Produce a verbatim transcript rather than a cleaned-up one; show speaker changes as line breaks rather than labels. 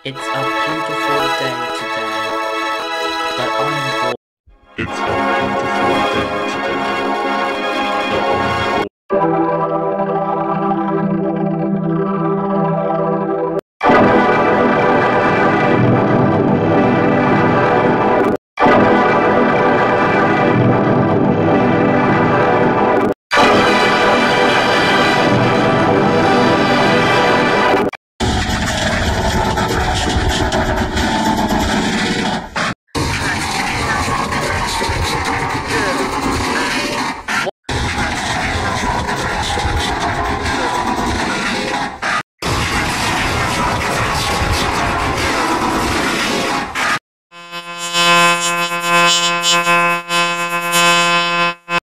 It's a beautiful day today, but I'm bored.
It's a beautiful day.